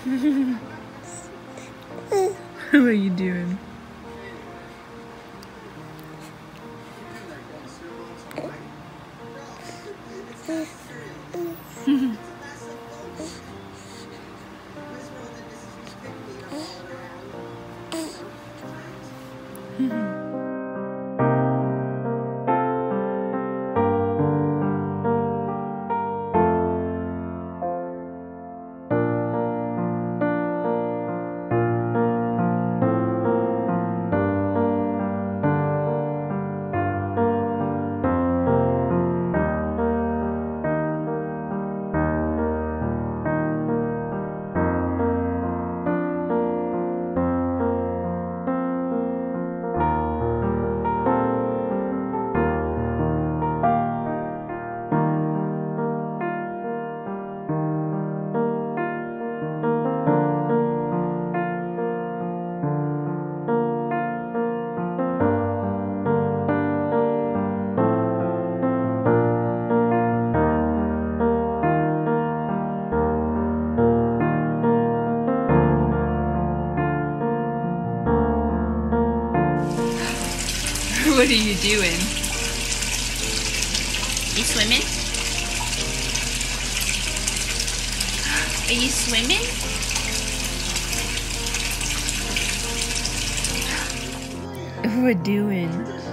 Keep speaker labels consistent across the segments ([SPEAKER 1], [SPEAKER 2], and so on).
[SPEAKER 1] What are you doing? What are you doing? You swimming? Are you swimming? What doing?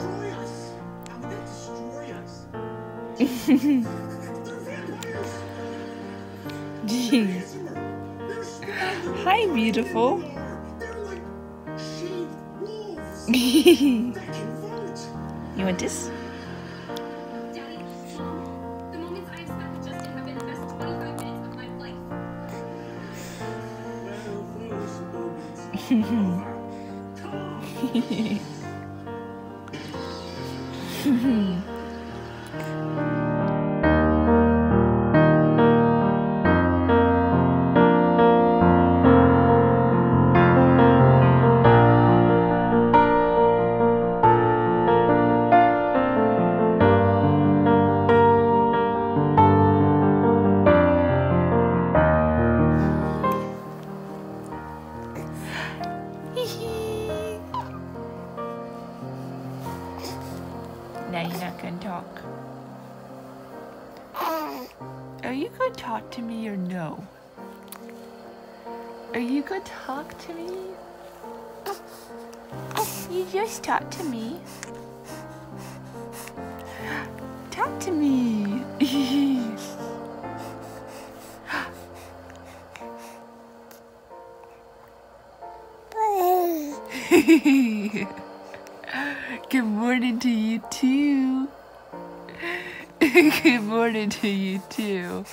[SPEAKER 1] Jeez. Hi, beautiful. You want this?
[SPEAKER 2] Daddy, the moments I've spent with Justin have been the best 25 minutes of my life.
[SPEAKER 1] Now you're not gonna talk. Are you gonna talk to me or no? Are you gonna talk to me? You just talk to me. Talk to me. Good morning to you too. Good morning to you too.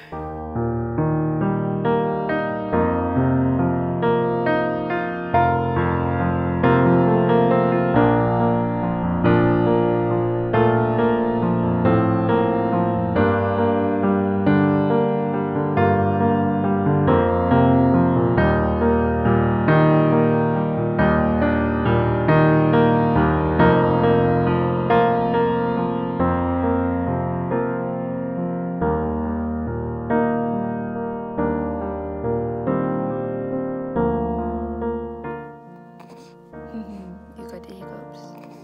[SPEAKER 1] You got the hiccups.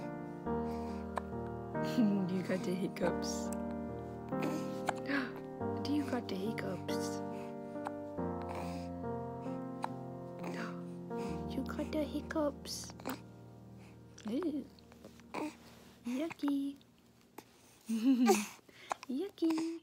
[SPEAKER 1] You got the hiccups. Do you got the hiccups? You got the hiccups. Ew. Yucky. Yucky.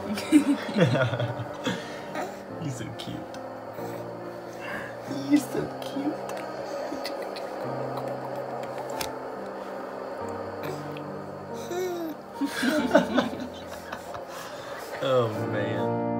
[SPEAKER 3] He's so cute. He's so cute. Oh man.